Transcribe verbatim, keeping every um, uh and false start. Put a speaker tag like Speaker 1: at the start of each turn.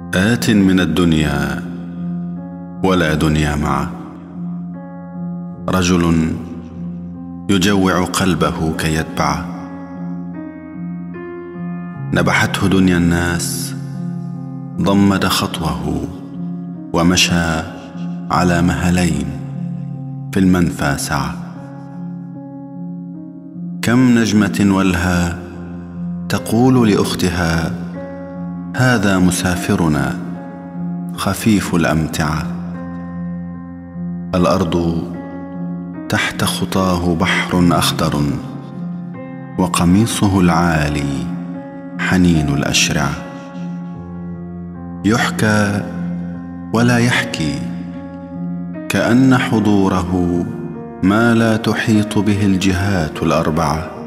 Speaker 1: آت من الدنيا ولا دنيا معه، رجل يجوع قلبه كي يتبعه. نبحته دنيا الناس، ضمد خطوه ومشى على مهلين في المنفى سعى. كم نجمة ولها تقول لأختها: هذا مسافرنا خفيف الأمتعة. الأرض تحت خطاه بحر أخضر، وقميصه العالي حنين الأشرعة. يحكى ولا يحكي، كأن حضوره ما لا تحيط به الجهات الأربعة.